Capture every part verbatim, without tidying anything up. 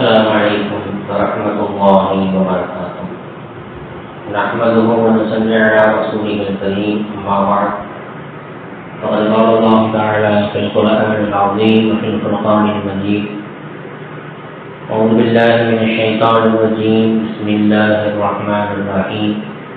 السلام عليكم ورحمة الله وبركاته. نحمده ونصلي على رسوله الكريم، أما بعد فقد قال الله تعالى في القرآن العظيم وفي الفرقان المجيد: أعوذ بالله من الشيطان الرجيم، بسم الله الرحمن الرحيم.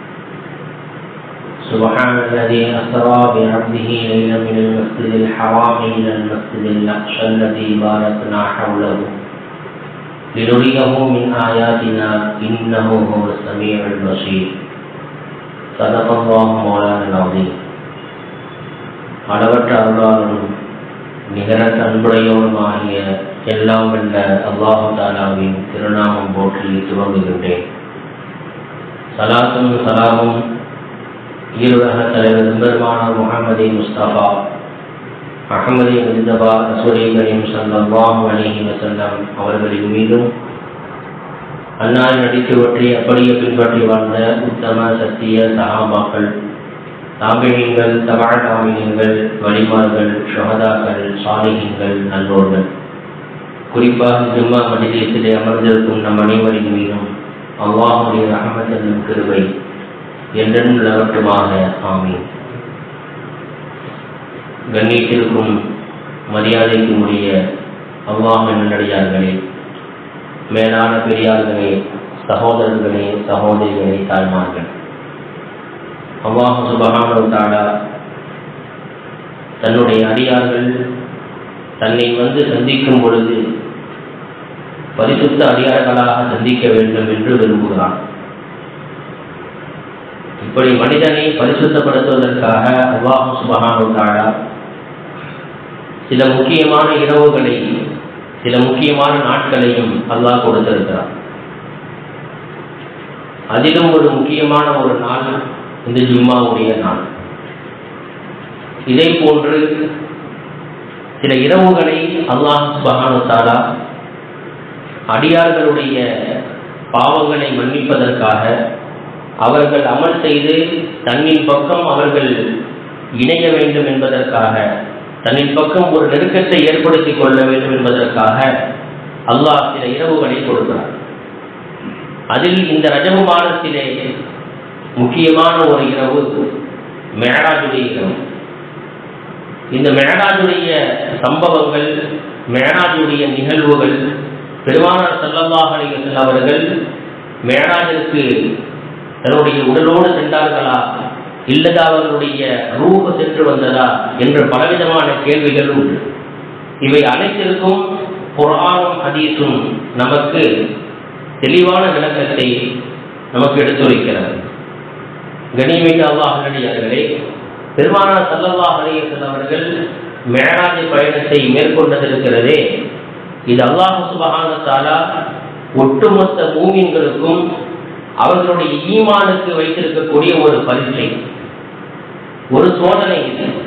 سبحان الذي أسرى بعبده ليلا من المسجد الحرام إلى المسجد الأقصى الذي باركنا حوله لنريه من آياتنا إنه هو السميع البصير. صدق الله مولانا العظيم. அளவற்ற அருளாளனும் நிகரற்ற அன்புடையோனுமாகிய எல்லாம் வல்ல அல்லாஹு தஆலாவின் திருநாமம் போற்றி துவங்குகின்றேன். சலாத்தும் சலாமும் ஈருலக தலைவர் பெருமானார் முஹம்மது முஸ்தபா அஹ்மதி முஜ்தபா ரசூல் கரீம் ஸல்லல்லாஹு அலைஹி வஸல்லம் அவர்களின் மீதும், அன்னாரின் அடிச்சுவற்றை அப்படியே பின்பற்றி வாழ்ந்த உத்தம சத்திய சஹாபாக்கள், தாபிஈன்கள், தபஅ தாபிஈன்கள், வலிமார்கள், ஷுஹதாக்கள், சாலிஹீன்கள், நல்லோர்கள், குறிப்பாக ஜும்மா மஜ்லிஸிலே அமர்ந்திருக்கும் நம் அனைவரின் மீதும் அல்லாஹ்வுடைய ரஹ்மத் என்னும் கிருபை என்றும் நிலவட்டுமாக. ஆமீன். கண்ணியத்திற்கும் மரியாதைக்கும் உரிய அல்லாஹ்வின் நல்லடியார்களே, மேலான பெரியார்களே, சகோதரர்களே, சகோதரிகளே, தாய்மார்கள், அல்லாஹ் சுப்ஹானஹு வ தஆலா தன்னுடைய அடியார்கள் தன்னை வந்து சந்திக்கும் பொழுது பரிசுத்த அடியார்களாக சந்திக்க வேண்டும் என்று விரும்புகிறான். இப்படி மனிதனை பரிசுத்தப்படுத்துவதற்காக அல்லாஹ் சுப்ஹானஹு வ தஆலா சில முக்கியமான இரவுகளை, சில முக்கியமான நாட்களையும் அல்லாஹ் கொடுத்திருக்கிறார். அதிலும் ஒரு முக்கியமான ஒரு நாள் இந்த ஜும்மாவுடைய நாள். இதே போன்று சில இரவுகளை அல்லாஹ் சுப்ஹானஹு வ தஆலா அடியார்களுடைய பாவங்களை மன்னிப்பதற்காக, அவர்கள் அமல் செய்து தன்னின் பக்கம் அவர்கள் இணைய வேண்டும் என்பதற்காக, தன்னின் பக்கம் ஒரு நெருக்கத்தை ஏற்படுத்திக் கொள்ள வேண்டும் என்பதற்காக அல்லாஹ் சில இரவுகளை கொடுக்கிறார். அதில் இந்த ரஜபு மாதத்திலே முக்கியமான ஒரு இரவு மிஅராஜுடைய இரவு. இந்த மிஅராஜுடைய சம்பவங்கள், மிஅராஜுடைய நிகழ்வுகள், பெருமானார் ஸல்லல்லாஹு அலைஹி வஸல்லம் அவர்கள் மிஅராஜிற்கு தன்னுடைய உடலோடு சென்றார்களா இல்லது அவர்களுடைய ரூஹ் சென்று வந்ததா என்ற பலவிதமான கேள்விகள் உண்டு. இவை அனைத்திற்கும் குர்ஆனும் ஹதீஸும் நமக்கு தெளிவான விளக்கத்தை நமக்கு எடுத்துரைக்கிறது. கண்ணியமிக்க அல்லாஹ் நல்லடியார்களே, பெருமானார் ஸல்லல்லாஹு அலைஹி வஸல்லம் அவர்கள் மிஅராஜ் பயணத்தை மேற்கொண்டதிருக்கிறதே, இது அல்லாஹ் சுப்ஹானஹு வ தஆலா ஒட்டுமொத்த மூமின்களுக்கும் அவர்களுடைய ஈமானுக்கு வைத்திருக்கக்கூடிய ஒரு பரீட்சை, ஒரு சோதனை.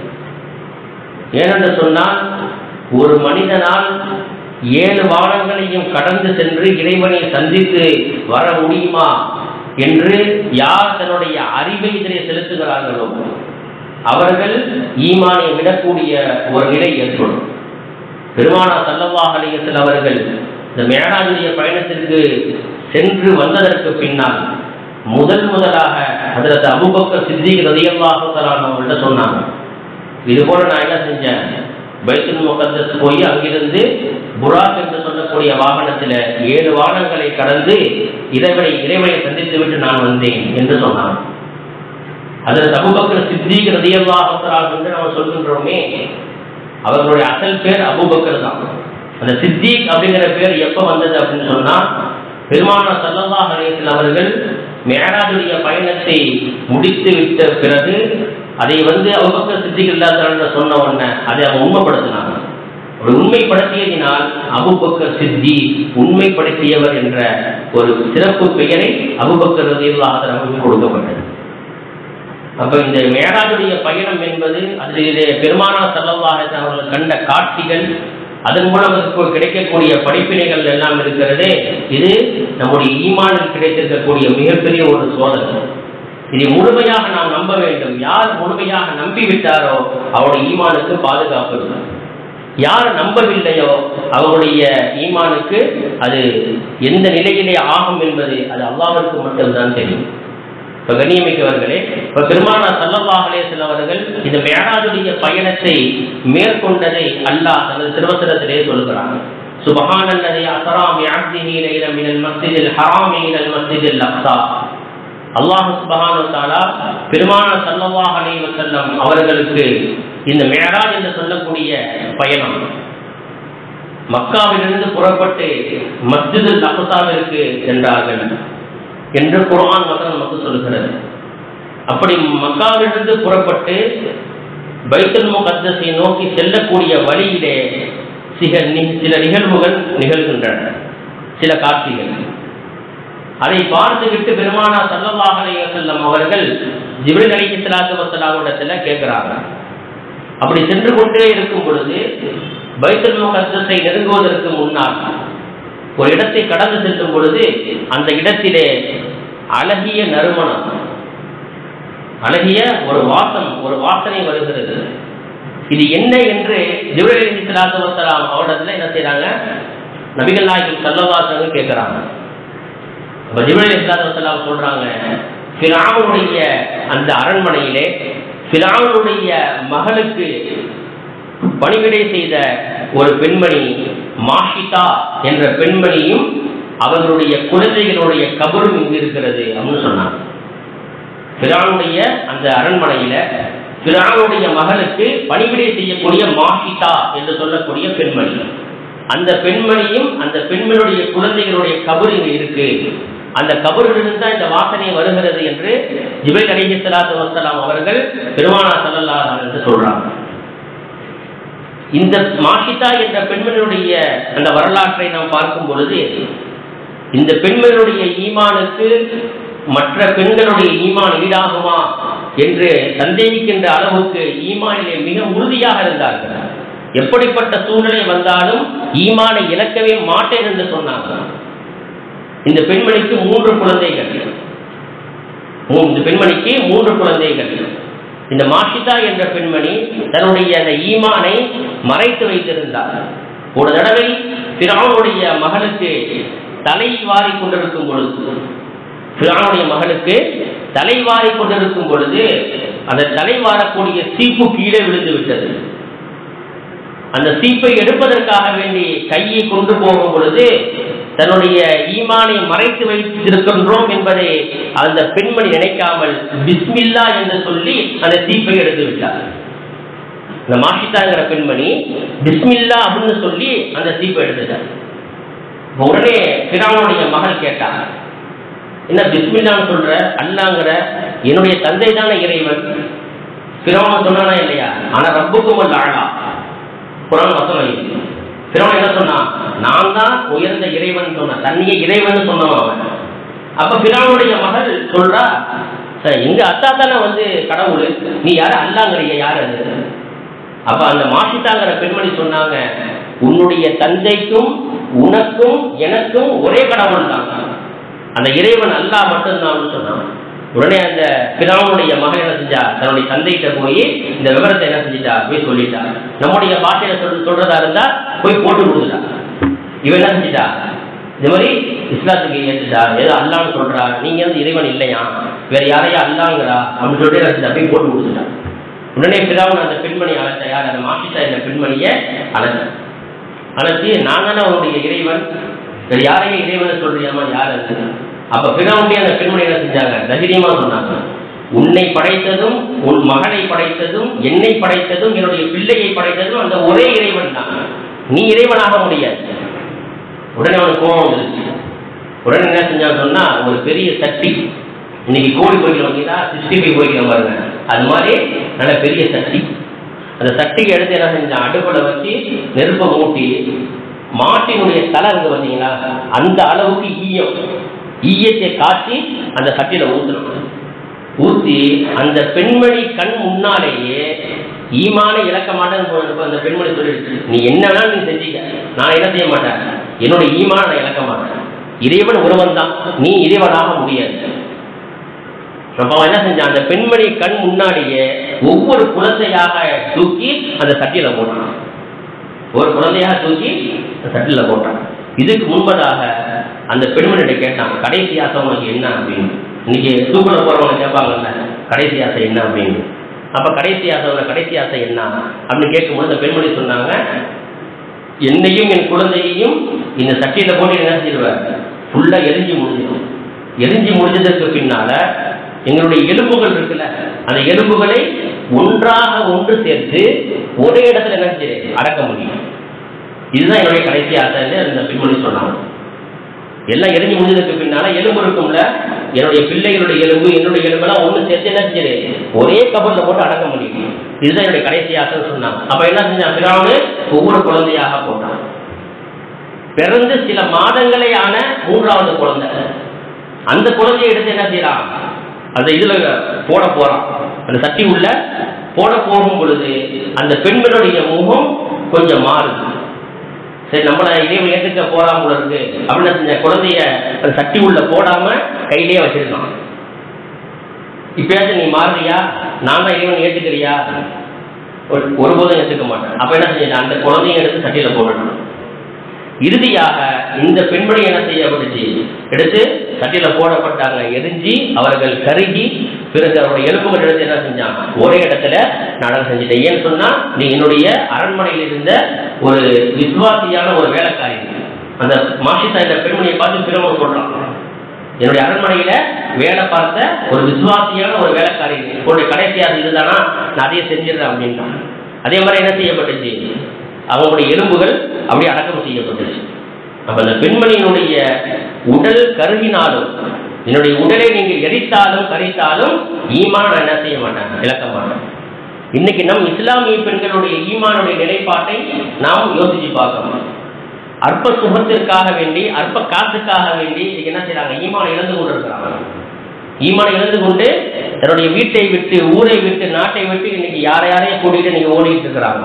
ஏனென்று சொன்னால், ஒரு மனிதனால் ஏழு வானங்களையும் கடந்து சென்று இறைவனை சந்தித்து வர முடியுமா என்று யார் தன்னுடைய அறிவை இதனை செலுத்துகிறார்களோ அவர்கள் ஈமானை விடக்கூடிய ஒரு நிலை ஏற்படும். பெருமானார் ஸல்லல்லாஹு அலைஹி வஸல்லம் அவர்கள் இந்த மிஅராஜுடைய பயணத்திற்கு சென்று வந்ததற்கு பின்னால் முதல் முதலாக ஹஜ்ரத் அபூபக்கர் சித்திக் ரலியல்லாஹு தஆலா அவங்கள்ட்ட சொன்னாங்க, இது போல நான் என்ன செஞ்சேன், பைத்துல் முகத்தஸ் போய் அங்கிருந்து புராக் என்று சொல்லக்கூடிய வாகனத்தில் ஏழு வாகனங்களை கடந்து இறைவனை இறைவனை சந்தித்து விட்டு நான் வந்தேன் என்று சொன்னாங்க. ஹஜ்ரத் அபூபக்கர் சித்திக் ரலியல்லாஹு தஆலா என்று நம்ம சொல்கின்றோமே, அவர்களுடைய அசல் பேர் அபூபக்கர் தான். அந்த சித்திக் அப்படிங்கிற பேர் எப்ப வந்தது அப்படின்னு சொன்னா, பெருமானார் ஸல்லல்லாஹு அலைஹி வஸல்லம் அவர்கள் மிஅராஜுடைய பயணத்தை முடித்து விட்ட பிறகு அதை வந்து அபூபக்கர் சித்திக் ரலியல்லாஹு தஆலா சொன்ன உடனே அதை அவங்க உண்மைப்படுத்தினாங்க. ஒரு உண்மைப்படுத்தியதினால் அபூபக்கர் சித்திக், உண்மைப்படுத்தியவர் என்ற ஒரு சிறப்பு பெயரை அபூபக்கர் ரலியல்லாஹு தஆலா அவர்களுக்கு கொடுக்கப்பட்டது. அப்ப இந்த மிஅராஜுடைய பயணம் என்பது அதிலே பெருமானார் ஸல்லல்லாஹு அலைஹி வஸல்லம் அவர்கள் கண்ட காட்சிகள், அதன் மூலம் நமக்கு கிடைக்கக்கூடிய படிப்பினைகள் எல்லாம் இருக்கிறதே, இது நம்முடைய ஈமானில் கிடைத்திருக்கக்கூடிய மிகப்பெரிய ஒரு சோதனை. இதை முழுமையாக நாம் நம்ப வேண்டும். யார் முழுமையாக நம்பிவிட்டாரோ அவருடைய ஈமானுக்கு பாதுகாப்பு. யார் நம்பவில்லையோ அவருடைய ஈமானுக்கு அது எந்த நிலையிலே ஆகும் என்பது அது அல்லாஹ்வுக்கு மட்டும்தான் தெரியும். இப்போ கண்ணியமிக்கவர்களே, இப்போ பெருமானார் ஸல்லல்லாஹு அலைஹி வஸல்லம் அவர்கள் இந்த மிஅராஜுடைய பயணத்தை மேற்கொண்டதை அல்லாஹ் தனது திருவசனத்திலே சொல்கிறார். சுப்ஹானல்லதி அஸ்ரா பிஅப்திஹி லைலன் மினல் மஸ்ஜிதில் ஹராமி இலல் மஸ்ஜிதில் அக்ஸா. அல்லாஹ் சுப்ஹானஹு வ தஆலா பெருமானார் ஸல்லல்லாஹு அலைஹி வஸல்லம் அவர்களுக்கு இந்த மிஅராஜ் என்று சொல்லக்கூடிய பயணம் மக்காவிலிருந்து புறப்பட்டு மஸ்ஜிதுல் அக்ஸாவிற்கு சென்றார்கள் என்று குர்ஆன் வசனம் நமக்கு சொல்கிறது. அப்படி மக்காவிலிருந்து புறப்பட்டு பைத்துல் முகத்தஸை நோக்கி செல்லக்கூடிய வழியிலே சில நிகழ்வுகள் நிகழ்கின்றன, சில காட்சிகள். அதை பார்த்துவிட்டு பெருமானார் ஸல்லல்லாஹு அலைஹி வஸல்லம் அவர்கள் ஜிப்ரீல் அலைஹிஸ்ஸலாத்து வஸ்ஸலாமிடத்தில் கேட்கிறார்கள். அப்படி சென்று கொண்டே இருக்கும் பொழுது பைத்துல் முகத்தஸை நெருங்குவதற்கு முன்னால் ஒரு இடத்தை கடந்து செல்லும் பொழுது அந்த இடத்திலே அழகிய நறுமணம், அழகிய ஒரு வாசம் ஒரு வாசனை வருகிறது. இது என்ன என்று ஜிப்ரீல் அலைஹிஸ்ஸலாத்து வஸ்ஸலாம் அவரிடத்துல என்ன செய்யறாங்க, நபிகள் நாயகம் ஸல்லல்லாஹு அலைஹி வஸல்லம் கேட்கிறாங்க. அப்ப ஜிப்ரீல் அலைஹிஸ்ஸலாத்து வஸ்ஸலாம் சொல்றாங்க, ஃபிரௌனுடைய அந்த அரண்மனையிலே ஃபிரௌனுடைய மகளுக்கு பணிவிடை செய்த ஒரு பெண்மணி மாஷிதா என்ற பெண்மணியும் அவர்களுடைய குழந்தைகளுடைய கபரும் இங்கு இருக்கிறது அப்படின்னு சொன்னாங்க. ஃபிரௌனுடைய அந்த அரண்மனையில ஃபிரௌனுடைய மகளுக்கு பணிவிடை செய்யக்கூடிய மாஷிதா என்று சொல்லக்கூடிய பெண்மணி, அந்த பெண்மணியும் அந்த பெண்மணியுடைய குழந்தைகளுடைய கபர் இங்கு இருக்கு, அந்த கபரிலிருந்து தான் இந்த வாசனை வருகிறது என்று ஜிப்ரீல் அலைஹிஸ்ஸலாத்து வஸ்ஸலாம் அவர்கள் பெருமானார் ஸல்லல்லாஹு அலைஹி வஸல்லம் சொல்றாங்க. இந்த மாஷிதா என்ற பெண்மணியுடைய அந்த வரலாற்றை நாம் பார்க்கும் பொழுது இந்த பெண்மணியுடைய ஈமானுக்கு மற்ற பெண்களுடைய ஈமான் ஈடாகுமா என்று சந்தேகிக்கின்ற அளவுக்கு ஈமானிலே மிக உறுதியாக இருந்தார்கள். எப்படிப்பட்ட சூழ்நிலை வந்தாலும் ஈமானை இழக்கவே மாட்டேன் என்று சொன்னாங்க. இந்த பெண்மணிக்கு மூன்று குழந்தைகள், இந்த பெண்மணிக்கு மூன்று குழந்தைகள். இந்த மாஷிதா என்ற பெண்மணி தன்னுடைய அந்த ஈமானை மறைத்து வைத்திருந்தார். ஒரு தடவை ஃபிரௌனுடைய மகளுக்கு தலை வாரி கொண்டிருக்கும் பொழுது ஃபிரௌனுடைய மகளுக்கு தலை வாரி கொண்டிருக்கும் பொழுது அந்த தலை வாரக்கூடிய சீப்பு கீழே விழுந்து விட்டது. அந்த சீப்பை எடுப்பதற்காக வேண்டி கையை கொண்டு போகும் பொழுது தன்னுடைய ஈமானை மறைத்து வைத்திருக்கின்றோம் என்பதை அந்த பெண்மணி நினைக்காமல் பிஸ்மில்லா என்று சொல்லி அந்த சீப்பை எடுத்து விட்டார். இந்த மாஷிதாங்கிற பெண்மணி பிஸ்மில்லா அப்படின்னு சொல்லி அந்த சீப்பை எடுத்துட்டார். உடனே ஃபிரௌனுடைய மகள் கேட்டார், என்ன பிஸ்மில்லான்னு சொல்ற, அல்லாங்கிற, என்னுடைய தந்தை தானே இறைவன். ஃபிரௌன் சொன்னானா இல்லையா, ஆனா ரப்புக்கும் அல்ல ஆளா குர்ஆன் வசனம். ஃபிரௌன் என்ன சொன்னான், நான் தான் உயர்ந்த இறைவன் சொன்ன, தன்னையே இறைவன் சொன்னவன் அவன். அப்ப ஃபிரௌனுடைய மகள் சொல்றா, எங்க அத்தா தானே வந்து கடவுள், நீ யாரு அல்லாங்கிறிய, யார் அது? அப்ப அந்த மாஷிதாங்கிற பெண்மணி சொன்னாங்க, உன்னுடைய தந்தைக்கும் உனக்கும் எனக்கும் ஒரே கடவுள் தான், அந்த இறைவன் அல்லாஹ் மட்டும்தான் சொன்னான். உடனே அந்த ஃபிரௌனுடைய மகன் என்ன செஞ்சா, தன்னுடைய தந்தைகிட்ட போய் இந்த விவரத்தை என்ன செஞ்சிட்டா, போய் சொல்லிட்டா. நம்முடைய பாஷையில சொல் சொல்றதா இருந்தா போய் போட்டு கொடுத்துட்டா. இவன் என்ன செஞ்சிட்டா, இந்த மாதிரி இஸ்லாத்துக்கு ஏற்றுட்டா, ஏதோ அல்லான்னு சொல்றா, நீங்க வந்து இறைவன் இல்லையா, வேற யாரையா அல்லாங்கிறா அப்படின்னு சொல்லிட்டு என்ன செஞ்சா, போய் போட்டு கொடுத்துட்டா. உடனே ஃபிரௌன் அந்த பெண்மணி அழைச்சா, யார் அந்த மாஷிதா இந்த பெண்மணியை அழைச்ச அழைச்சி, நான் தானே அவனுடைய இறைவன், வேற யாரையும் இறைவன் சொல்றியாமா, யார் அது? அப்ப ஃபிரௌனுடைய அந்த பெண்மணி என்ன செஞ்சாங்க, தைரியமா சொன்னாங்க, உன்னை படைத்ததும் உன் மகனை படைத்ததும் என்னை படைத்ததும் என்னுடைய பிள்ளையை படைத்ததும் அந்த ஒரே இறைவன் தான், நீ இறைவனாக முடியாது. உடனே அவனுக்கு கோபம் வந்துருச்சு. உடனே என்ன செஞ்சான்னு சொன்னா, ஒரு பெரிய சட்டி, இன்னைக்கு கோழி போய்க்கிறவங்க சிக்ஸ்டி ஃபைவ் போய்க்கிற பாருங்க, அது மாதிரி நல்ல பெரிய சட்டி, அந்த சட்டியை எடுத்து என்ன செஞ்சான், அடுப்புல வச்சு நெருப்பை மூட்டி மாட்டினுடைய தலை இருக்கு பார்த்தீங்களா, அந்த அளவுக்கு ஈயம் ஈயத்தை காட்டி அந்த சட்டியில ஊற்றணும். ஊற்றி அந்த பெண்மணி கண் முன்னாலேயே ஈமானை இழக்க மாட்டேன்னு அந்த பெண்மணி சொல்லிடுச்சு, நீ என்னன்னா நீ செஞ்சிக்க, நான் என்ன செய்ய மாட்டேன், என்னுடைய ஈமான நான் இழக்க மாட்டேன், இறைவன் ஒருவன் தான், நீ இறைவனாக முடியாது. என்ன செஞ்சான், அந்த பெண்மணி கண் முன்னாடியே ஒவ்வொரு குழந்தையாக தூக்கி அந்த சட்டியில போட்டான். ஒரு குழந்தையாக தூக்கி சட்டில் போட்டான். இதுக்கு முன்பதாக அந்த பெண்மணியிட கேட்டான், கடைசி ஆசை உனக்கு என்ன அப்படின்னு. இன்னைக்கு தூக்கில் போறவங்க கேட்பாங்கல்ல கடைசி ஆசை என்ன அப்படின்னு. அப்ப கடைசி ஆசை கடைசி ஆசை என்ன அப்படின்னு கேட்கும்போது அந்த பெண்மணி சொன்னாங்க, என்னையும் என் குழந்தையையும் இந்த சட்டியில போட்டு என்ன செஞ்சிருவேன், ஃபுல்லா எரிஞ்சு முடிஞ்சிடும். எரிஞ்சு முடிஞ்சதற்கு பின்னால எங்களுடைய எலும்புகள் இருக்குல்ல, அந்த எலும்புகளை ஒன்றாக ஒன்று சேர்த்து ஒரே இடத்துல என்ன செய்ய அடக்க முடியும். இதுதான் என்னுடைய கடைசி ஆசை அந்த பெண்மணி சொன்னாங்க. எல்லாம் எரிஞ்சு முடிஞ்சதுக்கு பின்னால எலும்பு இருக்கும்ல, என்னுடைய பிள்ளைகளுடைய எலும்பு என்னுடைய எலும்பெல்லாம் ஒன்று சேர்த்து என்ன செஞ்சது ஒரே கபர்ல போட்டு அடக்க முடியும். இதுதான் என்னுடைய கடைசி ஆசைன்னு சொன்னாங்க. அப்ப என்ன செஞ்சான், பிறகு ஒவ்வொரு குழந்தையாக போட்டான். பிறந்து சில மாதங்களே ஆன மூன்றாவது குழந்தை, அந்த குழந்தையை எடுத்து என்ன செய்யறான், அந்த இதுல போட போறான். அந்த சட்டி உள்ள போட போகும் பொழுது அந்த பெண்களுடைய முகம் கொஞ்சம் மாறுது. சரி, நம்மள இறைவன் ஏற்றுக்க போறாம போல இருக்கு அப்படின்னு செஞ்ச குழந்தைய அந்த சட்டி உள்ள போடாம கையிலேயே வச்சிருக்கான். இப்பயாச்சும் நீ மாறுறியா, நான் தான் இறைவன் ஏற்றுக்கிறியா, ஒருபோதும் ஏற்றுக்க மாட்டேன். அப்ப என்ன செஞ்ச அந்த குழந்தைய எடுத்து சட்டியில போடணும். இறுதியாக இந்த பெண்மணி என்ன செய்யப்பட்டுச்சு, எடுத்து சட்டியில போடப்பட்டாங்க. எரிஞ்சி அவர்கள் கருகி பிறகு அவருடைய எலும்புகள் எடுத்து என்ன செஞ்சாங்க ஒரே இடத்துல நடனம் செஞ்சுட்டேன். ஏன்னு சொன்னா நீ என்னுடைய அரண்மனையில் இருந்த ஒரு விசுவாசியான ஒரு வேலைக்காரி. அந்த மாஷிதா இந்த பெண்மணியை பார்த்து பிரமம் சொல்றான், என்னுடைய அரண்மனையில வேலை பார்த்த ஒரு விசுவாசியான ஒரு வேலைக்காரி, உன்னுடைய கடைசியாக இதுதானா, நான் அதையே செஞ்சிடறேன் அப்படின்ட்டான். அதே மாதிரி என்ன செய்யப்பட்டுச்சு, அவங்களுடைய எலும்புகள் அப்படியே அடக்கம் செய்யப்பட்டுச்சு. அப்ப அந்த பெண்மணியினுடைய உடல் கருகினாலும், என்னுடைய உடலை நீங்க எரித்தாலும் கரித்தாலும் ஈமான் என்ன செய்ய மாட்டாங்க, இழக்க மாட்டாங்க. இன்னைக்கு நம் இஸ்லாமிய பெண்களுடைய ஈமானுடைய நிலைப்பாட்டை நாம் யோசிச்சு பார்க்கணும். அற்ப சுகத்திற்காக வேண்டி, அற்ப காசுக்காக வேண்டி இன்னைக்கு என்ன செய்யறாங்க, ஈமான் இழந்து கொண்டு இருக்கிறாங்க. ஈமான் இழந்து கொண்டு தன்னுடைய வீட்டை விட்டு, ஊரை விட்டு, நாட்டை விட்டு இன்னைக்கு யாரை யாரையும் கூட்டிட்டு நீங்க ஓடிட்டு இருக்கிறாங்க.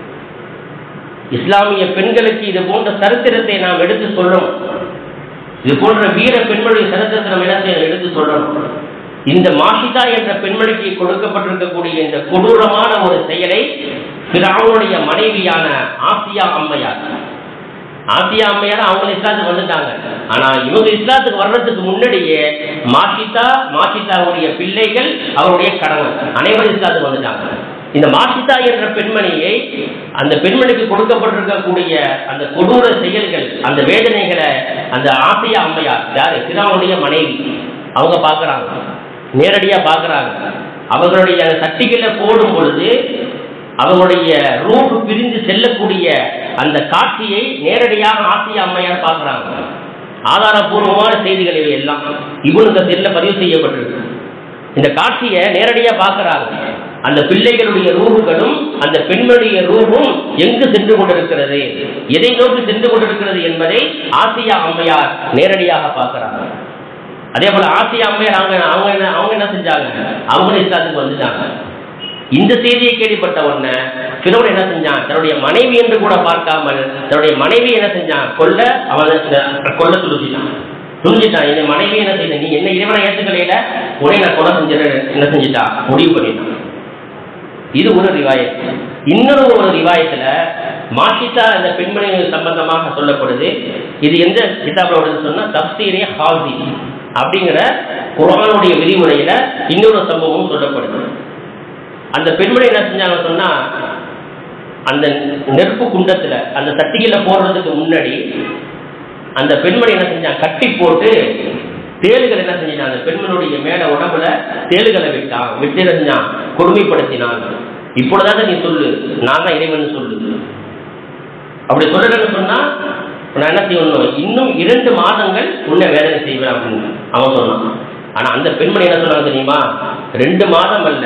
இஸ்லாமிய பெண்களுக்கு இது போன்ற சரித்திரத்தை நாம் எடுத்து சொல்லணும். இது போன்ற வீர பெண்மணி சரித்திரத்தை நம்ம என்ன எடுத்து சொல்லணும். இந்த மாஷிதா என்ற பெண்மணிக்கு கொடுக்கப்பட்டிருக்கக்கூடிய இந்த கொடூரமான ஒரு செயலை ஃபிரௌனுடைய மனைவியான ஆசியா அம்மையார், ஆசியா அம்மையார் அவங்க இஸ்லாத்துக்கு வந்துட்டாங்க. ஆனா இவங்க இஸ்லாத்துக்கு வர்றதுக்கு முன்னாடியே மாஷிதா, மாஷிதாவுடைய பிள்ளைகள், அவருடைய கணவன் அனைவரும் இஸ்லாத்துக்கு வந்துட்டாங்க. இந்த மாஷிதா என்ற பெண்மணியை, அந்த பெண்மணிக்கு கொடுக்கப்பட்டிருக்கக்கூடிய அந்த கொடூர செயல்கள், அந்த வேதனைகளை அந்த ஆசியா அம்மையார், யாரு, ஃபிரௌனுடைய மனைவி, அவங்க பார்க்கறாங்க, நேரடியா பார்க்கறாங்க. அவர்களுடைய சட்டிகளை போடும் பொழுது அவங்களுடைய ரூஹ் பிரிந்து செல்லக்கூடிய அந்த காட்சியை நேரடியாக ஆசியா அம்மையார் பார்க்கறாங்க. ஆதாரபூர்வமான செய்திகள் இவை எல்லாம் இப்னு கஸீர்ல பதிவு செய்யப்பட்டிருக்கு. இந்த காட்சியை நேரடியா பார்க்கறாங்க. அந்த பிள்ளைகளுடைய ரூஹுகளும் அந்த பெண்களுடைய ரூஹும் எங்கு சென்று கொண்டிருக்கிறது, எதை நோக்கி சென்று கொண்டிருக்கிறது என்பதை ஆசியா அம்மையார் நேரடியாக பார்க்கிறாங்க. அதே போல ஆசியா அம்மையார் அவங்க அவங்க என்ன அவங்க என்ன செஞ்சாங்க, அவங்க இஸ்லாத்துக்கு வந்துட்டாங்க. இந்த செய்தியை கேள்விப்பட்ட உடனே ஃபிரௌன் என்ன செஞ்சான், தன்னுடைய மனைவி என்று கூட பார்க்காமல் தன்னுடைய மனைவி என்ன செஞ்சான், கொல்ல அவனை கொல்ல துணிச்சிட்டான் துணிஞ்சிட்டான் என் மனைவி என்ன செய்ய, நீ என்ன இறைவனை ஏற்றுக்கலையில உடனே நான் கொலை செஞ்ச என்ன செஞ்சுட்டா முடிவு பண்ணிட்டான். இது ஒரு ரிவாயத். இன்னொரு ஒரு ரிவாயத்துல மாஷிதா இந்த பெண்மணி சம்பந்தமாக சொல்லப்படுது. இது எந்த கிதாபோட சொன்னா தப்சீரே ஹாஸி அப்படிங்கிற குர்ஆனுடைய விரிவுரையில இன்னொரு சம்பவமும் சொல்லப்படுது. அந்த பெண்மணி என்ன செஞ்சாங்க சொன்னா, அந்த நெருப்பு குண்டத்துல அந்த சட்டியில போடுறதுக்கு முன்னாடி அந்த பெண்மணி என்ன செஞ்சான், கட்டி போட்டு தேளுகள் என்ன செஞ்சான், அந்த பெண்மணியுடைய மேல உடம்புல தேளுகளை விட்டான், விட்டு செஞ்சான், கொடுமைப்படுத்தினான். இப்பொழுதாக நீ சொல்லு, நான் தான் இறைவன் சொல்லு. அப்படி சொல்லலன்னு சொன்னா நான் என்ன செய்யணும், இன்னும் இரண்டு மாதங்கள் உன்னை வேதனை செய்வேன் அப்படின்னு அவன் சொன்னான். ஆனா அந்த பெண்மணி என்ன சொன்னாங்க தெரியுமா, ரெண்டு மாதம் அல்ல,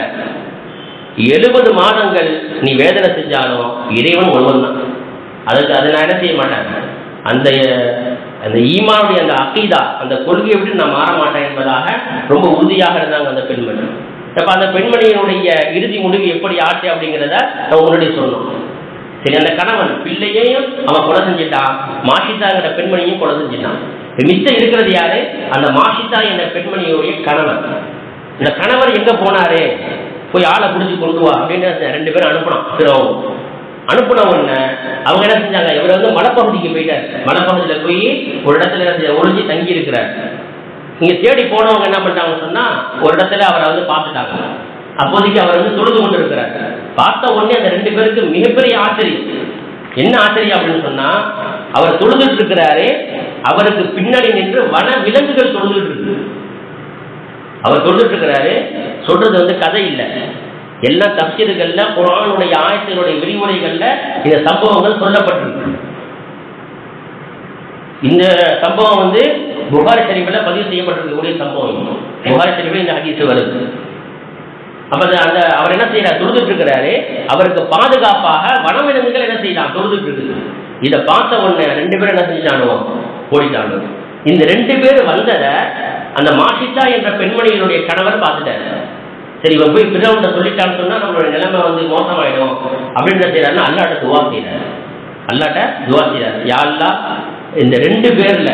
எழுபது மாதங்கள் நீ வேதனை செஞ்சாலும் இறைவன் ஒருவன் தான். அதுக்கு அதை நான் என்ன செய்ய மாட்டேன், அந்த அந்த ஈமானுடைய அந்த அகீதா, அந்த கொள்கையை விட்டு நான் மாற மாட்டேன் என்பதாக ரொம்ப உறுதியாக இருந்தாங்க அந்த பெண்மணி. அப்ப அந்த பெண்மணியினுடைய இறுதி முடிவு எப்படி ஆச்சு அப்படிங்கிறத நம்ம முன்னாடி சொன்னோம். சரி, அந்த கணவன் பிள்ளையையும் அவன் கொலை செஞ்சுட்டான், மாஷிதாங்கிற பெண்மணியும் கொலை செஞ்சுட்டான். மிச்சம் இருக்கிறது யாரு, அந்த மாஷிதா என்ற பெண்மணியுடைய கணவன். இந்த கணவர் எங்க போனாரு, போய் ஆளை பிடிச்சி கொண்டு வா அப்படின்னு ரெண்டு பேரும் அனுப்பணும் ஃபிரௌன். அனுப்புன உடனே அவங்க என்ன செஞ்சாங்க, இவர் வந்து மலைப்பகுதிக்கு போயிட்டார். மலைப்பகுதியில் போய் ஒரு இடத்துல ஒளிஞ்சு தங்கி இருக்கிறார். இங்க தேடி போனவங்க என்ன பண்ணிட்டாங்கன்னு சொன்னா, ஒரு இடத்துல அவரை வந்து பார்த்துட்டாங்க. அப்போதைக்கு அவர் வந்து தொழுது கொண்டு இருக்கிறார். பார்த்த உடனே அந்த ரெண்டு பேருக்கு மிகப்பெரிய ஆச்சரியம். என்ன ஆச்சரியம் அப்படின்னு சொன்னா, அவர் தொழுதுட்டு இருக்கிறாரு, அவருக்கு பின்னாடி நின்று வன விலங்குகள் தொழுதுட்டு இருக்கு. அவர் தொழுதுட்டு இருக்கிறாரு. சொல்றது வந்து கதை இல்லை, எல்லா தப்சீர்கள்ல குர்ஆனுடைய ஆயத்தினுடைய விரிவுரைகள்ல இந்த சம்பவங்கள் சொல்லப்பட்டிருக்கு. இந்த சம்பவம் வந்து புகாரி ஷரீஃபில் பதிவு செய்யப்பட்டிருக்கக்கூடிய சம்பவம். புகாரி ஷரீஃபில் இந்த ஹதீஸ் வருது. அப்ப அந்த அவர் என்ன செய்யறார், தொழுதுட்டு இருக்கிறாரு. அவருக்கு பாதுகாப்பாக வனவிலங்குகள் என்ன செய்யலாம், தொழுதுட்டு இருக்குது. இதை பார்த்த உடனே ரெண்டு பேரும் என்ன செஞ்சானோ, ஓடிட்டாங்க. இந்த ரெண்டு பேர் வந்ததை அந்த மாஷிதா என்ற பெண்மணியினுடைய கணவர் பார்த்துட்டாரு. சரி, இவன் போய் பிறவுண்ட சொல்லிட்டான்னு சொன்னா நம்மளோட நிலைமை வந்து மோசமாயிடும் அப்படின்னு செய்யறாருன்னா அல்லாட்ட துவா செய்யறாரு. அல்லாட்ட துவா செய்யறாரு, யா அல்லாஹ், இந்த ரெண்டு பேர்ல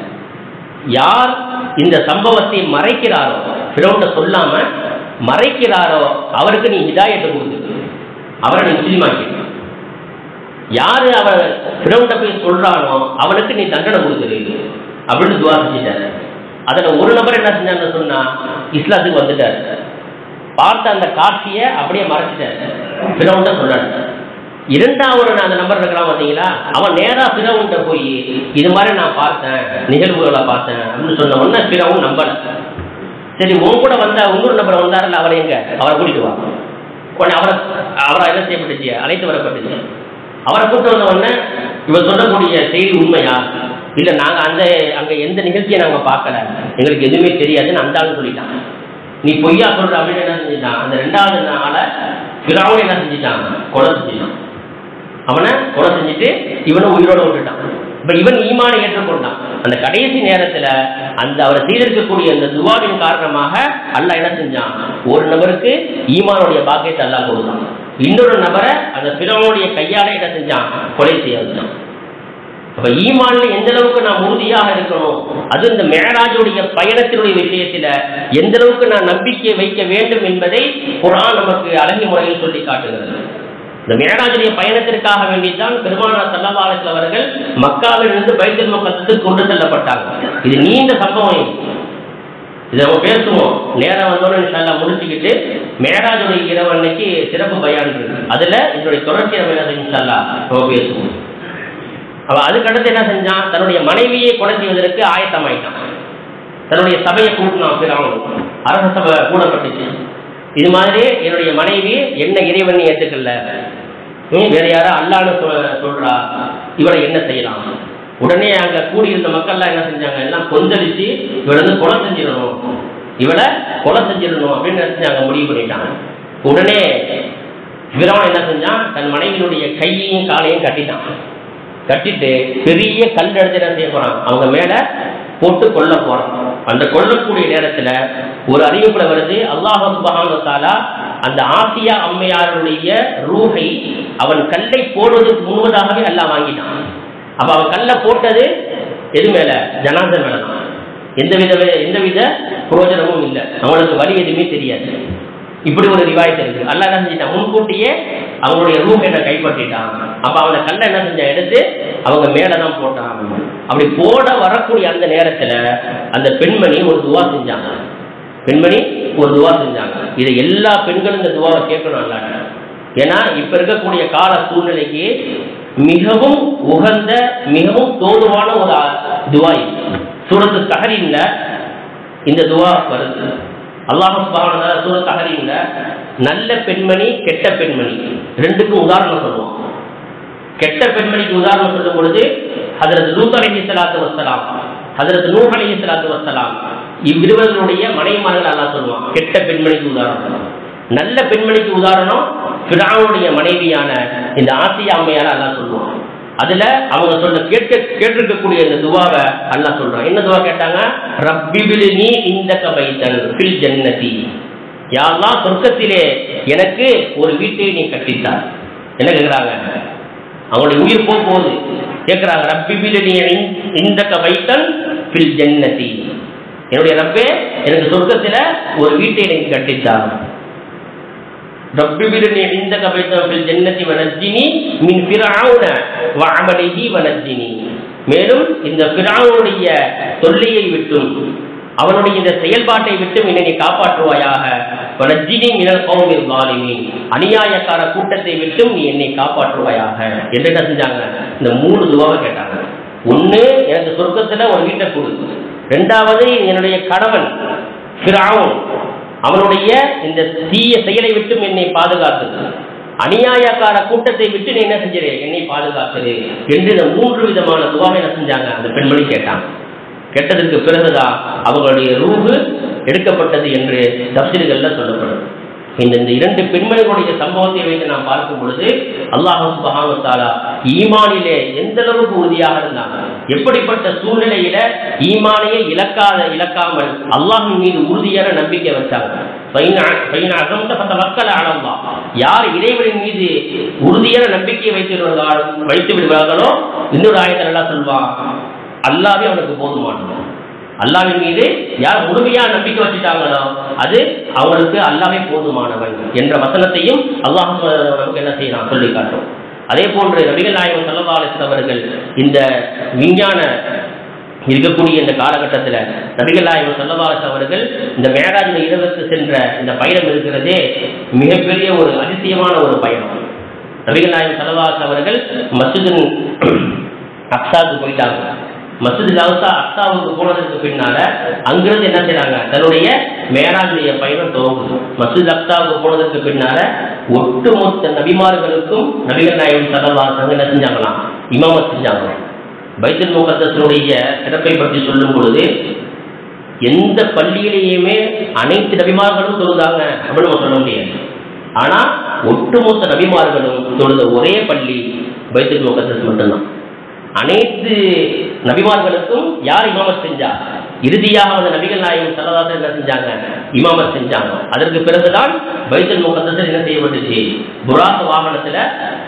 யார் இந்த சம்பவத்தை மறைக்கிறாரோ, பிறவுண்ட சொல்லாம மறைக்கிறாரோ அவருக்கு நீ ஹிதாயத்தை கொடுத்து அவரை நீ முஸ்லீமாக்கி, யாரு அவன் பிறவுண்ட போய் சொல்றானோ அவனுக்கு நீ தண்டனை கொடுத்துரு அப்படின்னு துவா செஞ்சிட்டாரு. அதுல ஒரு நபர் என்ன செஞ்சான்னு சொன்னா இஸ்லாத்துக்கு வந்துட்டாரு. பார்த்த அந்த காட்சியை அப்படியே மறைச்சிட்டாரு, பிறவுண்ட சொன்னாரு. இரண்டாவது அந்த நம்பர் இருக்கிறான் பார்த்தீங்களா, அவன் நேரா பிறவுண்ட போய் இது மாதிரி நான் பார்த்தேன், நிகழ்வுகளை பார்த்தேன் அப்படின்னு சொன்ன உடனே பிறவும் நம்பல. சரி, உன் கூட வந்த இன்னொரு நபர் வந்தாருல, அவரை எங்க, அவரை கூட்டிட்டு வா. உடனே அவரை அவரை என்ன செய்யப்பட்டுச்சு, அழைத்து வரப்பட்டுச்சு. அவரை கூப்பிட்டு வந்த உடனே இவர் சொல்லக்கூடிய செய்தி உண்மையா இல்லை, நாங்கள் அந்த அங்கே எந்த நிகழ்ச்சியை நாங்கள் பார்க்கல, எங்களுக்கு எதுவுமே தெரியாதுன்னு அந்த ஆள் சொல்லிட்டான். நீ பொய்யா சொல்ற அப்படின்னு என்ன செஞ்சுட்டான், அந்த ரெண்டாவது நாளை பிறவும் என்ன செஞ்சுட்டான், கொலை செஞ்சுட்டான். அவனை கொலை செஞ்சுட்டு இவனை உயிரோட விட்டுட்டான். இப்ப இவன் ஈமானை ஏற்றுக்கொண்டான். அந்த கடைசி நேரத்துல அந்த அவர் செய்திருக்கக்கூடிய அந்த துவாவின் காரணமாக அல்லாஹ் என்ன செஞ்சான், ஒரு நபருக்கு ஈமானுடைய பாக்கியத்தை அல்லாஹ் கொடுத்தான். இன்னொரு நபரை அந்த பிறவனுடைய கையால என்ன செஞ்சான், கொலை செய்ய வச்சான். அப்ப ஈமான்ல எந்த அளவுக்கு நாம் உறுதியாக இருக்கணும், அது இந்த மேராஜுடைய பயணத்தினுடைய விஷயத்துல எந்த அளவுக்கு நான் நம்பிக்கை வைக்க வேண்டும் என்பதை குர்ஆன் நமக்கு அழகிய முறையில் சொல்லி காட்டுகிறது. இந்த மேராஜுடைய பயணத்திற்காக வேண்டித்தான் பெருமானார் ஸல்லல்லாஹு அலைஹி வஸல்லம் அவர்கள் மக்காவிலிருந்து பைத்துல் முகத்தஸுக்கு கொண்டு செல்லப்பட்டாங்க. இது நீண்ட சம்பவம். இதை நம்ம பேசுவோம், நேரம் வந்தோன்னு இன்ஷா அல்லாஹ் முடிச்சுக்கிட்டு மேராஜுடைய இரவு அன்னைக்கு சிறப்பு பயான் இருக்கு, அதுல இதனுடைய தொடர்ச்சி நம்ம இன்ஷா அல்லாஹ் நம்ம பேசுவோம். அவ அதுக்கடுத்து என்ன செஞ்சான், தன்னுடைய மனைவியை கொலை செய்வதற்கு ஆயத்தமாயிட்டான். தன்னுடைய சபையை கூட்டினான். பிறவும் அரச சபை கூடப்பட்டுச்சு. இது மாதிரி என்னுடைய மனைவி என்ன இறைவன் ஏற்றுக்கல, வேற யாரா அல்லான்னு சொல்றா, இவளை என்ன செய்யலாம். உடனே அங்க கூடியிருந்த மக்கள்லாம் என்ன செஞ்சாங்க, எல்லாம் கொந்தளிச்சு இவளை வந்து கொலை செஞ்சிடணும், இவளை கொலை செஞ்சிடணும் அப்படின்னு செஞ்சாங்க, முடிவு பண்ணிட்டாங்க. உடனே பிறவன் என்ன செஞ்சான், தன் மனைவியினுடைய கையையும் காலையும் கட்டிட்டான். கட்டிட்டு பெரிய கல் எடுத்து என்ன செய்ய போறான், அவங்க மேல போட்டு கொல்ல போறான். அந்த கொல்லக்கூடிய நேரத்துல ஒரு அறிவிப்புல வருது, அல்லாஹ் சுப்ஹானஹு வ தஆலா அந்த ஆசியா அம்மையாருடைய ரூஹை அவன் கல்லை போடுவதற்கு முன்பதாகவே அல்லாஹ் வாங்கிட்டான். அப்ப அவன் கல்லை போட்டது எது மேல, ஜனாசா மேலதான். எந்தவித எந்தவித பிரயோஜனமும் இல்லை, அவனுக்கு வலி எதுவுமே தெரியாது. இப்படி ஒரு ரிவாயத்து இருக்கு. அல்லாஹ் என்ன செஞ்சிட்டான், முன்கூட்டியே அவங்களுடைய ரூஹை கைப்பற்றிட்டான். அப்ப அவனை கல்லை என்ன செஞ்சான், எடுத்து அவங்க மேலதான் போட்டான். அப்படி போட வரக்கூடிய அந்த நேரத்துல அந்த பெண்மணி ஒரு துவா செஞ்சாங்க. பெண்மணி ஒரு துவா செஞ்சாங்க. இதை எல்லா பெண்களும் இந்த துவாவை கேட்கணும் அல்லாஹ். ஏன்னா இப்ப இருக்கக்கூடிய கால சூழ்நிலைக்கு மிகவும் உகந்த மிகவும் தோதுவான ஒரு துவா. சூரத்து தஹரீம்ல இந்த துவா வருது. அல்லாஹ் சுப்ஹானஹு வ தஆலா சூரத்து தஹரீம்ல நல்ல பெண்மணி கெட்ட பெண்மணி ரெண்டுக்கும் உதாரணம் சொல்லுவோம். கெட்ட பெண்மணிக்கு உதாரணம் சொல்லும் பொழுது ஹஜ்ரத் லூத் அலைஹிஸ்ஸலாத்து வஸ்ஸலாம், ஹஜ்ரத் நூஹ் அலைஹிஸ்ஸலாத்து வஸ்ஸலாம் இவ்விருவர்களுடைய மனைவிமார்கள் அல்லாஹ் சொல்லுவான் கெட்ட பெண்மணிக்கு உதாரணம். நல்ல பெண்மணிக்கு உதாரணம் ஃபிரௌனுடைய மனைவியான இந்த ஆசியா அம்மையார அல்லாஹ் சொல்லுவான். அதுல அவங்க சொல்ல கேட்க கேட்டிருக்கக்கூடிய இந்த துவாவை அல்லாஹ் சொல்றான். என்ன துவா கேட்டாங்க, ரப்பிபில்னி இந்தக பைத்தன் ஃபில் ஜன்னதி, யா அல்லாஹ் சொர்க்கத்திலே எனக்கு ஒரு வீட்டை நீ கட்டித்தார். என்ன கேட்கிறாங்க, அவங்களுடைய உயிர் போக போகுது, கேட்கிறாங்க ரப்பிபில்னி இந்தக பைத்தன் ஃபில் ஜன்னதி, என்னுடைய ரப்பே எனக்கு சொர்க்கத்துல ஒரு வீட்டை எனக்கு கட்டித்தார். ரப்பி பிர்னி இந்தக பைத்தன் ஃபில் ஜன்னதி வனஜ்ஜினி மின் ஃபிர்அவுன வஅமலிஹி வனஜ்ஜினி. மேலும் இந்த ஃபிர்அவுனுடைய தொல்லையை விட்டும் அவனுடைய இந்த செயல்பாட்டை விட்டும் என்னை காப்பாற்றுவாயாக. வனஜ்ஜினி மினல் கௌமில் ஸாலிமீன், அநியாயக்கார கூட்டத்தை விட்டும் நீ என்னை காப்பாற்றுவாயாக என்று என்ன செஞ்சாங்க? இந்த மூணு துவாவை கேட்டாங்க. ஒன்று, எனக்கு சொர்க்கத்தில் ஒரு வீட்டை கொடு. ரெண்டாவது, என்னுடைய கணவன் ஃபிர்அவுன் அவனுடைய இந்த தீய செயலை விட்டும் என்னை பாதுகாத்தது, அநியாயக்கார கூட்டத்தை விட்டு நீ என்ன செஞ்சிரு என்னை பாதுகாத்தது என்று இந்த மூன்று விதமான துவாவை என்ன செஞ்சாங்க அந்த பெண்மணி கேட்டாங்க. கேட்டதற்கு பிறகுதான் அவங்களுடைய ரூஹு எடுக்கப்பட்டது என்று தஃசீர்கள்ல சொல்லப்படும். இந்த இந்த இரண்டு பெண்மணிகளுடைய சம்பவத்தை வைத்து நாம் பார்க்கும் பொழுது அல்லாஹ் சுப்ஹானஹு வ தஆலா ஈமானிலே எந்த அளவுக்கு உறுதியாக இருந்தாங்க, எப்படிப்பட்ட சூழ்நிலையில ஈமானையை இழக்காத இழக்காமல் அல்லாஹ்வின் மீது உறுதியான நம்பிக்கை வச்சாங்க. யார் இறைவனின் மீது உறுதியான நம்பிக்கை வைத்து வைத்து விடுவார்களோ, இன்னொரு ஆயத்தில் எல்லாம் சொல்வான், அல்லாஹ்வே அவனுக்கு போதுமானது. அல்லாஹ்வின் மீது யார் முழுமையான நம்பிக்கை வச்சுட்டாங்களோ அது அவங்களுக்கு அல்லாஹ்வே போதுமானவன் என்ற வசனத்தையும் அல்லாஹ் நமக்கு என்ன செய்யலாம் சொல்லி காட்டும். அதே போன்று நபிகள் நாயகம் ஸல்லல்லாஹு அலைஹி வஸல்லம் அவர்கள் இந்த விஞ்ஞான இருக்கக்கூடிய இந்த காலகட்டத்தில் நபிகள் நாயகம் ஸல்லல்லாஹு அலைஹி வஸல்லம் அவர்கள் இந்த மேராஜ் இரவுக்கு சென்ற இந்த பயணம் இருக்கிறதே மிகப்பெரிய ஒரு அதிசயமான ஒரு பயணம். நபிகள் நாயகம் ஸல்லல்லாஹு அலைஹி வஸல்லம் அவர்கள் மஸ்ஜிதுல் அக்ஸாவுக்கு போயிட்டாங்க. மஸ்ஜிதுல் அக்ஸா அக்ஸாவுக்கு போனதுக்கு பின்னால அங்கிருந்து என்ன செய்யறாங்க, தன்னுடைய மேராஜுடைய பயணம் துவங்குது. மஸ்ஜிதுல் அக்ஸாவுக்கு போனதுக்கு பின்னால ஒட்டுமொத்த நபிமார்களுக்கும் நபிகள் நாயகம் ஸல்லல்லாஹு அலைஹி வஸல்லம் என்ன செஞ்சாங்களாம், இமாமத் செஞ்சாங்க. பைத்துல் முகத்தஸுடைய சிறப்பை பற்றி சொல்லும் பொழுது எந்த பள்ளியிலேயுமே அனைத்து நபிமார்களும் தொழுதாங்க அப்படின்னு நம்ம சொல்ல முடியாது. ஆனா ஒட்டுமொத்த நபிமார்களும் தொழுத ஒரே பள்ளி பைத்துல் முகத்தஸ் மட்டும்தான். அனைத்து நபிமார்களுக்கும் யார் இமாமத் செஞ்சா, இறுதியாக அந்த நபிகள் நாயகம் ஸல்லல்லாஹு அலைஹி வஸல்லம் என்ன செஞ்சாங்க, இமாமத் செஞ்சாங்க. அதற்கு பிறகுதான் பைத்துல் முகத்தஸ் என்ன செய்யப்பட்டுச்சு, புராக் வாகனத்துல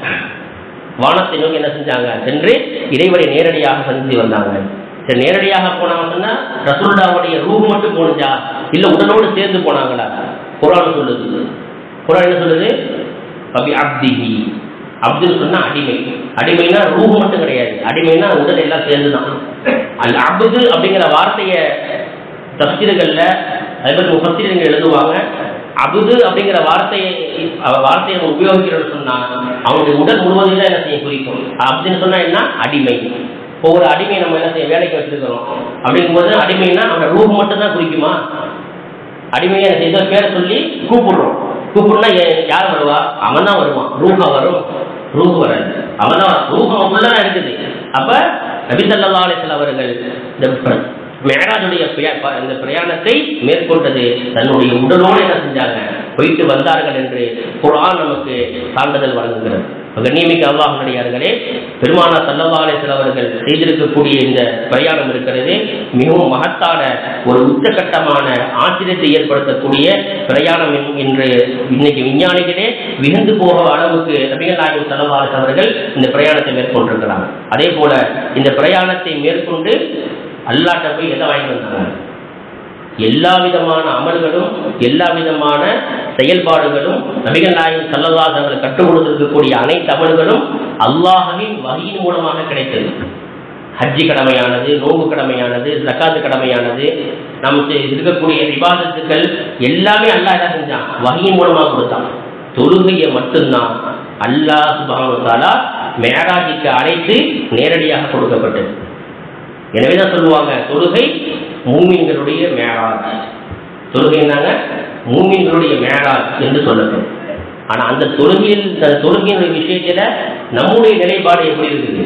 வானத்தை நோக்கி என்ன செஞ்சாங்க, சென்று இறைவனை நேரடியாக சந்தித்து வந்தாங்க. சரி, நேரடியாக போனாங்கன்னா ரசூலுல்லாஹ்வுடைய ரூஹ் மட்டும் போனுச்சா, இல்ல உடலோடு சேர்ந்து போனாங்களா? குர்ஆன் சொல்லுது. குர்ஆன் என்ன சொல்லுது, அபி அப்திஹி, அப்துல் சொன்னா அடிமை. அடிமைனா ரூஹ் மட்டும் கிடையாது, அடிமைனா உடல் எல்லாம் சேர்ந்துதான். அல் அப்து அப்படிங்கிற வார்த்தையை தஃசீர்கள்ல அதுபோல் முஃபஸ்ஸிரீன்கள் எழுதுவாங்க. அபுது அப்படிங்கிற வார்த்தையை வார்த்தையை உபயோகிக்கிறோம்னு சொன்னா அவனுடைய உடல் முழுவதும் தான் என்ன செய்ய குறிக்கும். அப்படின்னு சொன்னா என்ன, அடிமை. ஒவ்வொரு அடிமையை நம்ம என்ன செய்ய வேலைக்கு வச்சிருக்கிறோம் அப்படிங்கும்போது அடிமைன்னா அவனோட ரூஹ் மட்டும் தான் குறிக்குமா? அடிமையை ஏதோ பேரை சொல்லி கூப்பிடுறோம். கூப்பிடுனா யார் வருவா, அவன் தான் வருவான். ரூஹா வரும், ரூஹ் வராது. அவன் தான் ரூஹ் அவன் இருக்குது. அப்ப நபி ஸல்லல்லாஹு அலைஹி வஸல்லம் அவர்கள் இந்த மேராஜுடைய இந்த பிரயாணத்தை மேற்கொண்டது தன்னுடைய உடலோடு என்ன செஞ்சாங்க, போயிட்டு வந்தார்கள் என்று குர்ஆன் நமக்கு சான்றிதழ் வழங்குகிறது. கண்ணியமிக்க அல்லாஹ்வுடையார்களே, பெருமானார் ஸல்லல்லாஹு அலைஹி வஸல்லம் அவர்கள் செய்திருக்கக்கூடிய இந்த பிரயாணம் இருக்கிறது மிகவும் மகத்தான ஒரு உச்சகட்டமான ஆச்சரியத்தை ஏற்படுத்தக்கூடிய பிரயாணம் என்று இன்னைக்கு விஞ்ஞானிகளே வியந்து போக அளவுக்கு நபிகள் நாயகம் ஸல்லல்லாஹு அலைஹி வஸல்லம் அவர்கள் இந்த பிரயாணத்தை மேற்கொண்டிருக்கிறார். அதே போல இந்த பிரயாணத்தை மேற்கொண்டு அல்லாஹ்ட்ட போய் எதை வாங்கி வந்தாங்க, எல்லா விதமான அமல்களும் எல்லா விதமான செயல்பாடுகளும் நபிகள் நாயகம் ஸல்லல்லாஹு அலைஹி வஸல்லம் கற்றுக் கொடுத்திருக்கக்கூடிய அனைத்து அமல்களும் அல்லாஹ்வின் வஹீயின் மூலமாக கிடைத்தது. ஹஜ்ஜி கடமையானது, நோன்பு கடமையானது, ஸகாத் கடமையானது, நமக்கு இருக்கக்கூடிய இபாதத்துக்கள் எல்லாமே அல்லாஹ் என்ன செஞ்சான், வஹீயின் மூலமாக கொடுத்தான். தொழுகையை மட்டும்தான் அல்லாஹ் சுப்ஹானஹு வ தஆலா மேராஜுக்கு அழைத்து நேரடியாக கொடுக்கப்பட்டது. எனவேதான் சொல்லுவாங்க, தொழுகை மூமின்களுடைய மேராஜ். தொழுகைன்னாங்க மூமின்களுடைய மேராஜ் என்று சொல்லப்படும். ஆனா அந்த தொழுகையில் தொழுகையினுடைய விஷயத்துல நம்முடைய நிலைப்பாடு எப்படி இருக்குது?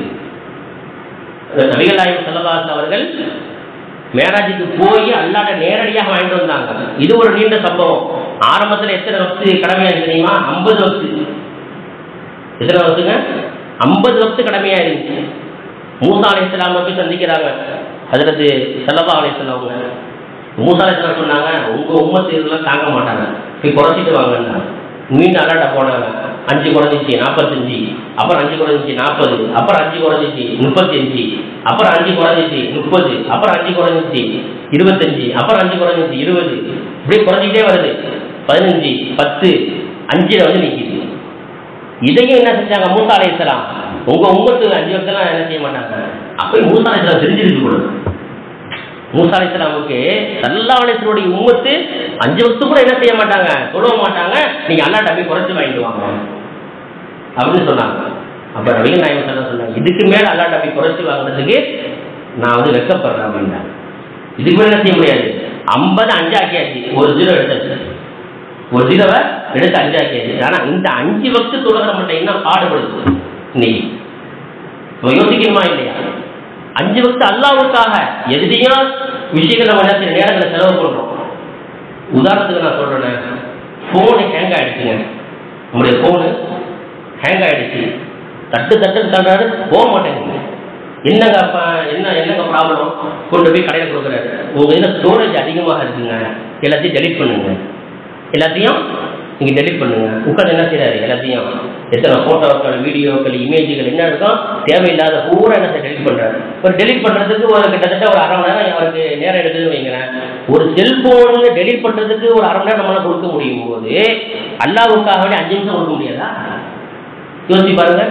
நபிகள் நாயகம் ஸல்லல்லாஹு அலைஹி வஸல்லம் அவர்கள் மேராஜுக்கு போய் அல்லாஹ்ட்ட நேரடியாக வாங்கிட்டு வந்தாங்க. இது ஒரு நீண்ட சம்பவம். ஆரம்பத்தில் எத்தனை வக்து கடமையா தெரியுமா? ஐம்பது வக்து. எத்தனை வக்துங்க? ஐம்பது வக்து கடமையா இருந்துச்சு. மூசா அலைஹிஸ்ஸலாம் போய் சந்திக்கிறாங்க ஹஜ்ரத் ஸல்லல்லாஹு அலைஹி வஸல்லம். அவங்க மூசா அலைஹிஸ்ஸலாம் சொன்னாங்க, உங்க உம்மத்து இதெல்லாம் தாங்க மாட்டாங்க, போய் குறைச்சிட்டு வாங்கன்னா. மீண்டும் அல்லாட்ட போனாங்க. அஞ்சு குறைஞ்சிச்சு நாற்பத்தஞ்சு, அப்புறம் அஞ்சு குறைஞ்சிச்சு நாற்பது, அப்புறம் அஞ்சு குறைஞ்சிச்சு முப்பத்தி அஞ்சு, அப்புறம் அஞ்சு குறைஞ்சிச்சு முப்பது, அப்புறம் அஞ்சு குறைஞ்சிச்சு இருபத்தஞ்சு, அப்புறம் அஞ்சு குறைஞ்சிச்சு இருபது, இப்படி குறைஞ்சிக்கிட்டே வருது. பதினஞ்சு, பத்து, அஞ்சுல வந்து நிற்கிது. இதையும் என்ன செஞ்சாங்க மூசா அலைஹிஸ்ஸலாம், உங்க உம்மத்து அஞ்சு வருஷம் என்ன செய்ய மாட்டாங்க. அப்போ மூசா அலைஹிஸ்ஸலாம் தெரிஞ்சிருக்கு போல. மூசா அலைஹிஸ்ஸலாமுக்கு ஸல்லல்லாஹு அலைஹி வஸல்லம் உம்மத்து அஞ்சு வருஷம் கூட என்ன செய்ய மாட்டாங்க, சொல்ல மாட்டாங்க, நீங்க அல்லாஹ்ட்ட போய் குறைச்சு வாங்கிட்டு வாங்க அப்படின்னு சொன்னாங்க. அப்ப நபிகள் நாயகம் ஸல்லல்லாஹு அலைஹி வஸல்லம் இதுக்கு மேல அல்லாஹ்ட்ட போய் குறைச்சு வாங்குறதுக்கு நான் வந்து வெட்கப்படுறேன் அப்படின்னா, இதுக்கு மேல என்ன செய்ய முடியாது. ஐம்பது அஞ்சாக்கியாச்சு, ஒரு ஜீரோ எடுத்தாச்சு, ஒரு ஜீரோவை எடுத்து அஞ்சாக்கியாச்சு. ஆனா இந்த அஞ்சு வக்து தொழுகிற மட்டும் என்ன பாடுபடுது இன்னைக்கு யோசிக்கணுமா இல்லையா? அஞ்சு வக்து அல்லாஹ்வுக்காக எதிரியா விஷயங்கள் நம்ம சில நேரங்களை செலவு பண்றோம். உதாரணத்துக்கு நான் சொல்றேன், போனு ஹேங் ஆயிடுச்சுங்க, நம்முடைய போனு ஹேங் ஆயிடுச்சு, தட்டு தட்டு தள்ளுறாரு, போக மாட்டேங்குது. என்னங்க அப்ப என்ன என்னங்க ப்ராப்ளம்? கொண்டு போய் கடையில் கொடுக்குறாரு, உங்க இதில் ஸ்டோரேஜ் அதிகமாக இருக்குங்க, எல்லாத்தையும் டெலிட் பண்ணுங்க, எல்லாத்தையும் நீங்கள் டெலிட் பண்ணுங்க. உட்காந்து என்ன செய்யறாரு, எல்லாத்தையும் எத்தனை ஃபோட்டோக்கள், வீடியோக்கள், இமேஜுகள் என்ன இருக்கும் தேவையில்லாத பூரா என்ன டெலிட் பண்ணுறாரு. ஒரு டெலிட் பண்ணுறதுக்கு ஒரு கிட்டத்தட்ட ஒரு அரை மணி நேரம் அவருக்கு நேரம் எடுக்குதுன்னு வைங்களேன். ஒரு செல்போனு டெலிட் பண்ணுறதுக்கு ஒரு அரை மணி நேரம் நம்மளால கொடுக்க முடியும் போது அல்லாஹ்வுக்காக வேண்டிய அஞ்சு நிமிஷம் கொடுக்க முடியாதா? யோசிச்சு பாருங்க.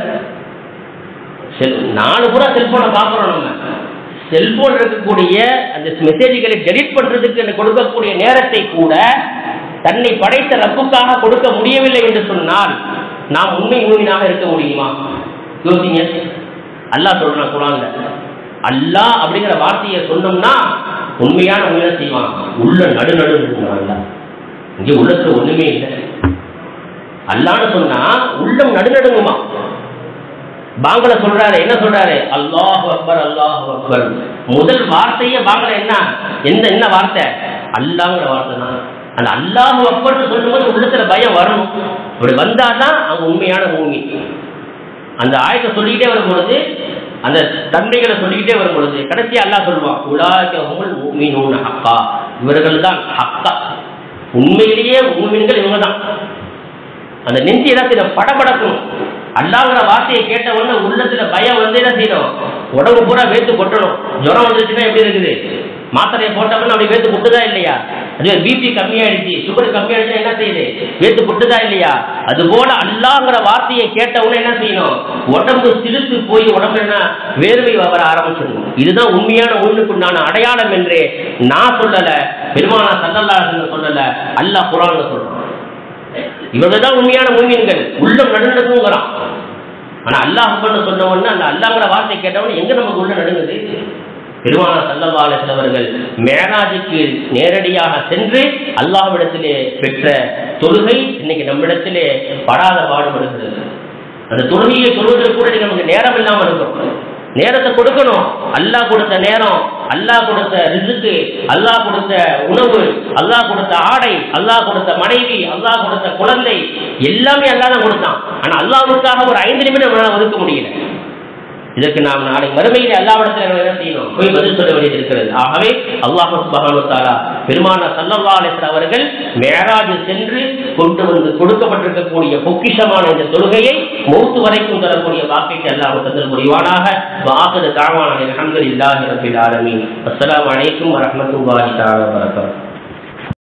நாலு பூரா செல்போனை பார்க்குறோம். நம்ம செல்போன் இருக்கக்கூடிய அந்த மெசேஜ்களை டெலிட் பண்ணுறதுக்கு கொடுக்கக்கூடிய நேரத்தை கூட தன்னை படைத்த ரப்புக்காக கொடுக்க முடியவில்லை என்று சொன்னால் நாம் உண்மை மூமினாக இருக்க முடியுமா? யோசிங்க. அல்லாஹ் சொல்றான் குர்ஆன்ல, அல்லாஹ் அப்படிங்கிற வார்த்தையை சொன்னோம்னா உண்மையான உண்மையை செய்வான், உள்ள நடு நடு இருக்குங்க. இங்கே உள்ளத்துல ஒண்ணுமே இல்லை. அல்லாஹ்னு சொன்னா உள்ளம் நடுநடுங்குமா. பாங்கல சொல்றாரு, என்ன சொல்றாரு, அல்லாஹு அக்பர் அல்லாஹு அக்பர். முதல் வார்த்தையே பாங்கல என்ன எந்த என்ன வார்த்தை, அல்லாஹ்ங்கிற வார்த்தை தான். அந்த அல்லாஹு அக்பர்னு சொல்லும்போது உள்ளத்துல பயம் வரணும். அப்படி வந்தாதான் அவங்க உண்மையான மூமி. அந்த ஆயத்தை சொல்லிக்கிட்டே வரும் பொழுது, அந்த தன்மைகளை சொல்லிக்கிட்டே வரும் பொழுது கடைசியா அல்லாஹ் சொல்லுவான், உலாயிக ஹுமுல் முஃமினூன ஹக்கா, இவர்கள் தான் ஹக்கா, உண்மையிலேயே மூமின்கள் இவங்க தான். அந்த நெஞ்சு இடத்துல படபடக்கும். அல்லாஹ்ங்கிற வார்த்தையை கேட்ட உடனே உள்ளத்துல பயம் வந்து என்ன செய்யணும், உடம்பு பூரா வேத்து கொட்டணும். ஜுரம் வந்துச்சுன்னா எப்படி இருக்குது, மாத்திரையை போட்டோம்னா அப்படி வேத்து கொட்டுதா இல்லையா? அதுவே பிபி கம்மியாயிடுச்சு, சுகர் கம்மியாயிடுச்சுன்னா என்ன செய்யுது, வேத்து கொட்டுதா இல்லையா? அது போல அல்லாஹ்ங்கிற வார்த்தையை கேட்ட உடனே என்ன செய்யணும், உடம்பு சிலுத்து போய் உடம்பு என்ன வேர்வை வர ஆரம்பிச்சிடணும். இதுதான் உண்மையான உண்மைக்குண்டான அடையாளம் என்று நான் சொல்லல, பெருமானா ஸல்லல்லாஹு அலைஹி வஸல்லம் சொல்லல, அல்லாஹ் குர்ஆன்ல சொல்றான். இவர்கள் தான் உண்மையான மூமின்கள், உள்ளம் நடுநடுங்குறான். ஆனா அல்லாஹ் அக்பர்னு சொன்ன உடனே அந்த அல்லாஹ்ங்கிற வார்த்தை கேட்டவொடனே எங்க நமக்கு உள்ள நடுங்குது? பெருமானார் ஸல்லல்லாஹு அலைஹி வஸல்லம் அவர்கள் மேராஜுக்கு நேரடியாக சென்று அல்லாஹ்விடத்திலே பெற்ற தொழுகை இன்னைக்கு நம்மிடத்திலே படாத பாடுபடுகிறது. அந்த தொழுகையை தொழுவதற்கு கூட நமக்கு நேரம் இல்லாமல் இருக்கிறோம். நேரத்தை கொடுக்கணும். அல்லாஹ் கொடுத்த நேரம், அல்லாஹ் கொடுத்த ரிஸ்க், அல்லாஹ் கொடுத்த உணவு, அல்லாஹ் கொடுத்த ஆடை, அல்லாஹ் கொடுத்த மனைவி, அல்லாஹ் கொடுத்த குழந்தை எல்லாமே அல்லாஹ் தான் கொடுத்தான். ஆனா அல்லாஹ்வுக்காக ஒரு ஐந்து நிமிடம் நம்மளால ஒதுக்க முடியல. இதற்கு நாம் நாளை மறுமையில் அல்லாஹ்விடத்தில் என்ன செய்யணும், போய் பதில் சொல்ல வேண்டியது இருக்கிறது. ஆகவே அல்லாஹ் சுப்ஹானஹு வ தஆலா பெருமானார் ஸல்லல்லாஹு அலைஹி வஸல்லம் அவர்கள் மேராஜ் சென்று கொண்டு வந்து கொடுக்கப்பட்டிருக்கக்கூடிய பொக்கிஷமான இந்த தொழுகையை மௌத் வரைக்கும் தரக்கூடிய வாக்கைக்கு அல்லாஹ் தந்தல் புரிவானாக. வஆகிரு தஅவானா அல்ஹம்துலில்லாஹி ரப்பில் ஆலமீன். அஸ்ஸலாமு அலைக்கும் வரஹ்மத்துல்லாஹி தஆலா வபரகாத்துஹு.